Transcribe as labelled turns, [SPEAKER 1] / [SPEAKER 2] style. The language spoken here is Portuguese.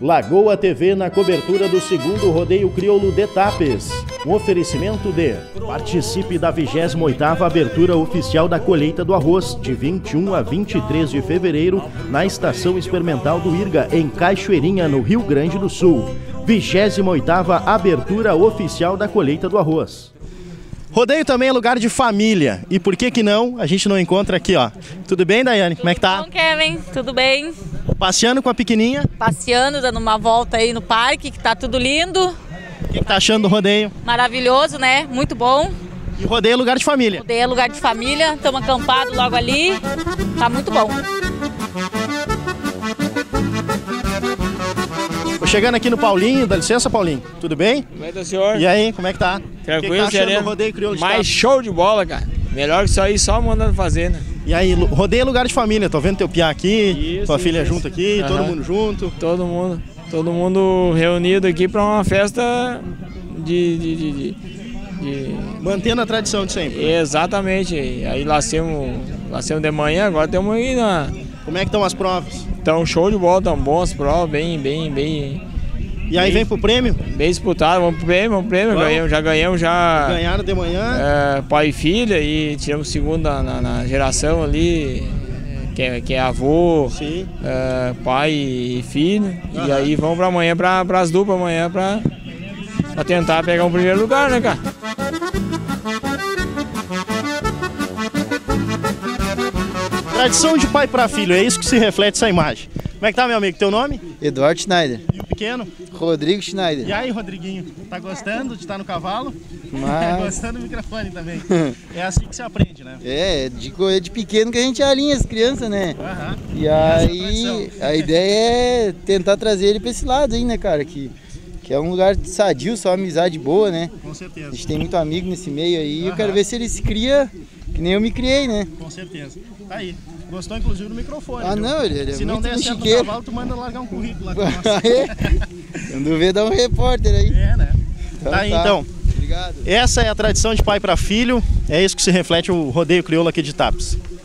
[SPEAKER 1] Lagoa TV na cobertura do segundo rodeio crioulo de Tapes. Um oferecimento de... Participe da 28ª abertura oficial da colheita do arroz, de 21 a 23 de fevereiro, na Estação Experimental do Irga, em Cachoeirinha, no Rio Grande do Sul. 28ª abertura oficial da colheita do arroz. Rodeio também é lugar de família. E por que não, a gente não encontra aqui, ó. Tudo bem, Daiane? Como é que tá?
[SPEAKER 2] Tudo bom, Kevin? Tudo bem?
[SPEAKER 1] Passeando com a pequenininha?
[SPEAKER 2] Passeando, dando uma volta aí no parque, que tá tudo lindo.
[SPEAKER 1] O que tá achando do rodeio?
[SPEAKER 2] Maravilhoso, né? Muito bom.
[SPEAKER 1] E rodeio é lugar de família?
[SPEAKER 2] Rodeio é lugar de família, estamos acampados logo ali. Tá muito bom.
[SPEAKER 1] Tô chegando aqui no Paulinho, dá licença, Paulinho. Tudo bem?
[SPEAKER 3] Como é que tá, senhor?
[SPEAKER 1] E aí, como é que tá?
[SPEAKER 3] Tranquilo,
[SPEAKER 1] o que tá achando do rodeio crioulo de
[SPEAKER 3] Mais
[SPEAKER 1] Tapes?
[SPEAKER 3] show de bola, cara. Melhor que isso aí, só mandando fazer, né?
[SPEAKER 1] E aí, rodeio é lugar de família. Tô vendo teu piá aqui,
[SPEAKER 3] Isso,
[SPEAKER 1] tua filha
[SPEAKER 3] isso.
[SPEAKER 1] junto aqui, todo mundo junto.
[SPEAKER 3] Todo mundo reunido aqui para uma festa de...
[SPEAKER 1] Mantendo a tradição de sempre.
[SPEAKER 3] Exatamente. Aí nascemos de manhã, agora estamos aí na...
[SPEAKER 1] Como é que estão as provas?
[SPEAKER 3] Então, show de bola, tão boas provas, bem...
[SPEAKER 1] E aí vem pro prêmio?
[SPEAKER 3] Bem disputado, vamos pro prêmio.
[SPEAKER 1] Vamos.
[SPEAKER 3] Ganhamos.
[SPEAKER 1] Ganharam de manhã.
[SPEAKER 3] Pai e filha, e tiramos segundo na geração ali, que é avô, pai e filho. E aí vamos para amanhã, para as duplas amanhã, para tentar pegar o primeiro lugar, né, cara?
[SPEAKER 1] Tradição de pai para filho, é isso que se reflete essa imagem. Como é que tá, meu amigo? Teu nome?
[SPEAKER 4] Eduardo Schneider.
[SPEAKER 1] E o pequeno?
[SPEAKER 4] Rodrigo Schneider.
[SPEAKER 1] E aí, Rodriguinho? Tá gostando de estar no cavalo?
[SPEAKER 4] Mas...
[SPEAKER 1] Gostando do microfone também. É assim que se aprende, né?
[SPEAKER 4] É, de pequeno que a gente alinha as crianças, né?
[SPEAKER 1] Aham.
[SPEAKER 4] E aí, a ideia é tentar trazer ele pra esse lado aí, né, cara? Que é um lugar sadio, só amizade boa, né?
[SPEAKER 1] Com certeza.
[SPEAKER 4] A gente tem muito amigo nesse meio aí. Eu quero ver se ele se cria que nem eu me criei, né?
[SPEAKER 1] Com certeza. Tá aí. Gostou, inclusive, do microfone.
[SPEAKER 4] Ah,
[SPEAKER 1] viu?
[SPEAKER 4] não, ele é
[SPEAKER 1] Se não
[SPEAKER 4] muito
[SPEAKER 1] der certo no
[SPEAKER 4] mexiqueiro.
[SPEAKER 1] cavalo, tu manda largar um currículo lá com nós.
[SPEAKER 4] Quando vê, dá um repórter aí.
[SPEAKER 1] É, né? Tá aí, então.
[SPEAKER 4] Obrigado.
[SPEAKER 1] Essa é a tradição de pai para filho. É isso que se reflete o rodeio crioulo aqui de Tapes.